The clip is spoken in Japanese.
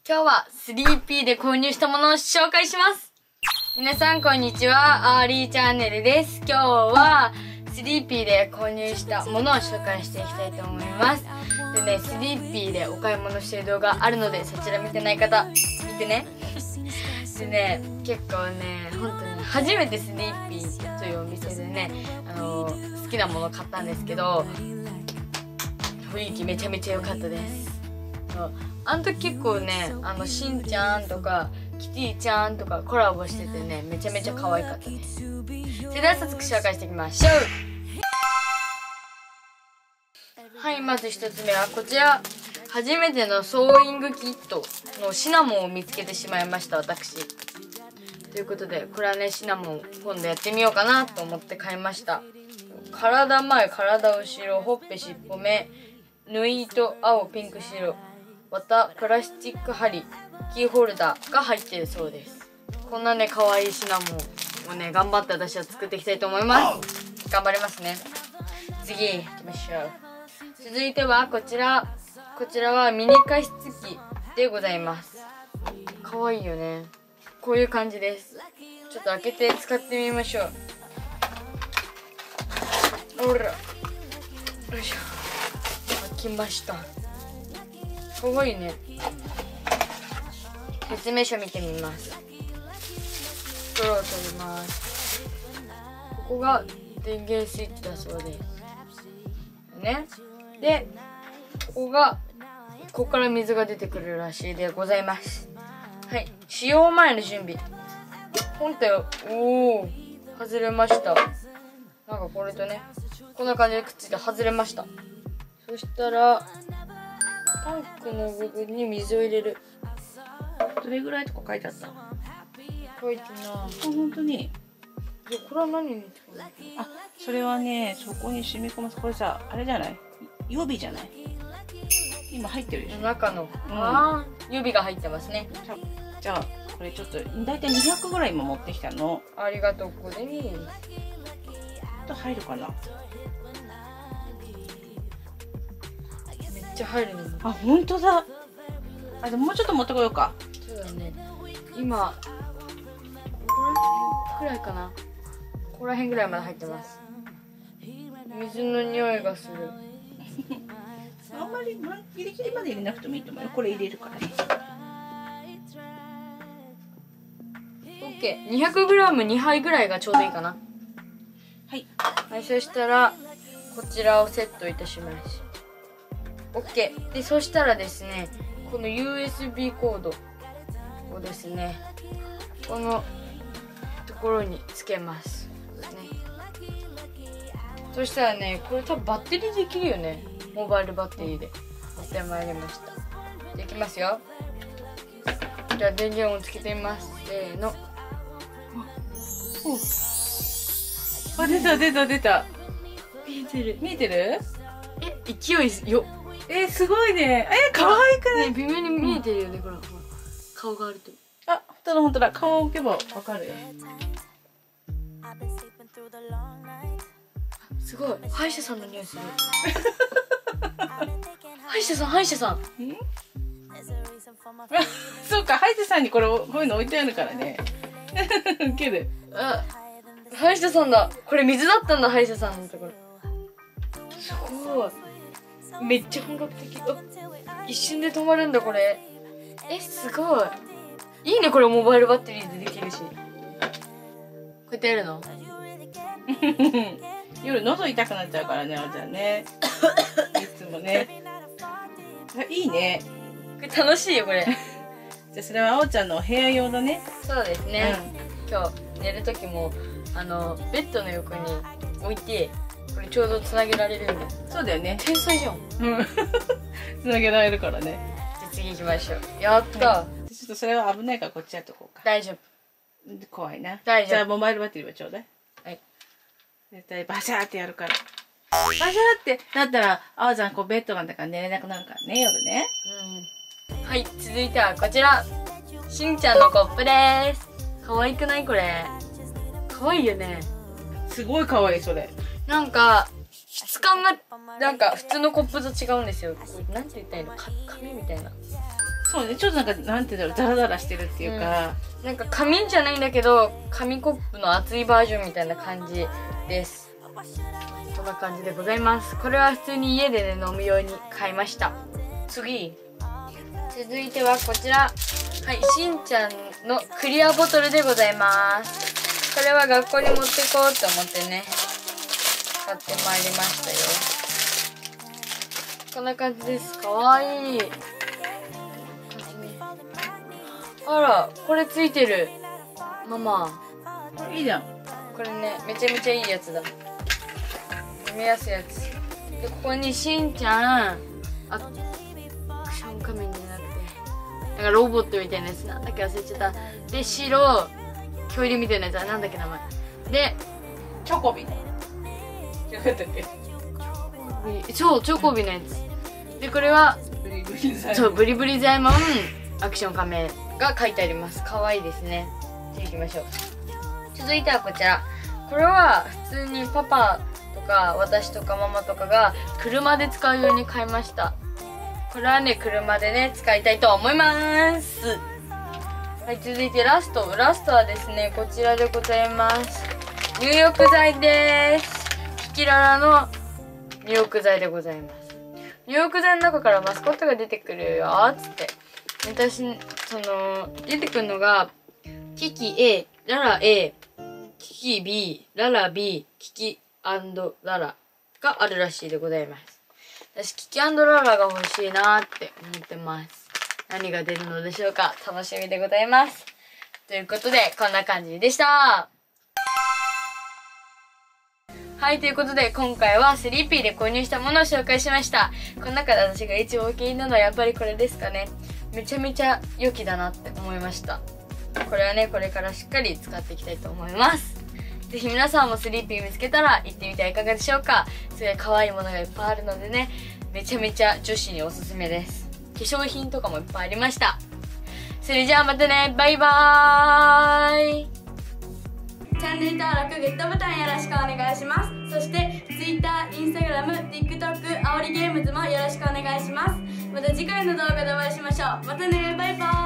今日は 3P で購入したものを紹介します。皆さんこんにちは、アーリーチャンネルです。今日は 3P で購入したものを紹介していきたいと思います。でね、3P でお買い物してる動画あるので、そちら見てない方、見てね。でね、結構ね、本当に初めて 3P というお店でね、好きなものを買ったんですけど、雰囲気めちゃめちゃ良かったです。あの時結構ね、しんちゃんとかキティちゃんとかコラボしててね、めちゃめちゃ可愛かったです。それでは早速紹介していきましょう。はい、まず一つ目はこちら。初めてのソーイングキットのシナモンを見つけてしまいました、私。ということで、これはね、シナモン今度やってみようかなと思って買いました。体前、体後ろ、ほっぺ、しっぽ目、縫い糸、青、ピンク、白、綿、プラスチック針、キーホルダーが入っているそうです。こんなね、可愛いシナモンをね、頑張って私は作っていきたいと思います。頑張りますね。次、行きましょう。続いてはこちら。こちらはミニ加湿器でございます。可愛いよね。こういう感じです。ちょっと開けて使ってみましょう。ほら。よいしょ。開きました。可愛いね。説明書見てみます。袋を取ります。ここが電源スイッチだそうです。ね。で、ここから水が出てくるらしいでございます。はい。使用前の準備。本体を、外れました。なんかこれとね、こんな感じでくっついて外れました。そしたら、タンクの部分に水を入れる。 どれぐらいとか書いてあった？ 書いてな。 本当に。 これは何に使うの？ あ、それはね、そこに染み込ます。これさ、あれじゃない？予備じゃない？今入ってるでしょ？ 中の。予備が入ってますね。 じゃあ、これちょっと、だいたい200ぐらい今持ってきたの。 ありがとうございます。 と入るかな？ めっちゃ入るね。 あ、本当だ。あ、でももうちょっと持ってこようか。 そうだね。今、これくらいかな。ここら辺ぐらいまで入ってます。水の匂いがする。 あんまりギリギリまで入れなくてもいいと思うよ。これ入れるからね。 OK。200g2 杯ぐらいがちょうどいいかな。 はい。 はい、そしたら、こちらをセットいたします。OK。で、そしたらですね、この USB コードをですね、このところにつけます。そしたらね、これ多分バッテリーできるよね。モバイルバッテリーで持ってまいりました。できますよ。じゃあ電源をつけてみます。せーの。 あ、出た出た出た。 見えてる。 見えてる？ 勢いよ。 すごいね。可愛くない？ ね、微妙に見えてるよね、これ。顔があると。 あ、本当だ。顔を置けばわかるよ。 すごい。歯医者さんの匂いする。歯医者さん。 そうか、歯医者さんにこういうの置いてあるからね。ウケる。 歯医者さんだ。これ水だったんだ、歯医者さんのところ。すごい。めっちゃ本格的。一瞬で止まるんだ、これ。すごい。いいね、これモバイルバッテリーでできるし。こうやってやるの？ 夜喉痛くなっちゃうからね、あおちゃんね。いつもね。いいね。 これ楽しいよ、これ。 じゃあそれはあおちゃんのお部屋用だね。 そうですね。今日寝る時もベッドの横に置いて、これちょうどつなげられるんで。 そうだよね。 天才じゃん。 つなげられるからね。 じゃあ次行きましょう。やった。 ちょっとそれは危ないからこっちやっとこうか。 大丈夫。 怖いな。 大丈夫。 じゃあモバイルバッテリーはちょうだい。 はい。 絶対バシャーってやるから。バシャーってなったら、あおちゃんベッドなんだから寝れなくなるからね、夜ね。 はい、続いてはこちら。しんちゃんのコップです。可愛くない？これ。可愛いよね。 すごい可愛い、それ。 なんか、質感が、なんか普通のコップと違うんですよ。これなんて言ったらいいの？紙みたいな。 そうね、ちょっとなんかなんていうんだろう、ザラザラしてるっていうか、 なんか紙じゃないんだけど紙コップの厚いバージョンみたいな感じです。こんな感じでございます。これは普通に家でね飲むように買いました。次続いてはこちら、はい、しんちゃんのクリアボトルでございます。これは学校に持ってこうと思ってね買ってまいりましたよ。こんな感じです。かわいい。あら、これついてる。ママいいじゃん。 これねめちゃめちゃいいやつだ。読みやすいやつで、ここにしんちゃんアクション仮面じゃなくてなんかロボットみたいなやつ、なんだっけ忘れちゃった。で白恐竜みたいなやつはなんだっけ名前で、 チョコビ。違ったっけ？ そうチョコビのやつで、これはそうブリブリザイモンアクション仮面が書いてあります。可愛いですね。じゃあ行きましょう。続いてはこちら。これは普通にパパとか私とかママとかが車で使うように買いました。これはね車でね使いたいと思います。はい、続いてラストはですねこちらでございます。入浴剤です。キキララの入浴剤でございます。入浴剤の中からマスコットが出てくるよーっつって、私出てくるのがキキ A、ララ A、キキ B、ララ B、キキ&ララがあるらしいでございます。私キキ&ララが欲しいなーって思ってます。何が出るのでしょうか、楽しみでございます。ということでこんな感じでした。はい、ということで今回はスリーピーで購入したものを紹介しました。この中で私が一番お気に入りなのはやっぱりこれですかね。めちゃめちゃ良きだなって思いました。これはねこれからしっかり使っていきたいと思います。ぜひ皆さんもスリーピー見つけたら行ってみてはいかがでしょうか。すごい可愛いものがいっぱいあるのでね、めちゃめちゃ女子におすすめです。化粧品とかもいっぱいありました。それじゃあまたね、バイバーイ。チャンネル登録、グッドボタンよろしくお願いします。そして Twitter、Instagram、TikTok、あおりゲームズもよろしくお願いします。また次回の動画でお会いしましょう。またね、バイバーイ。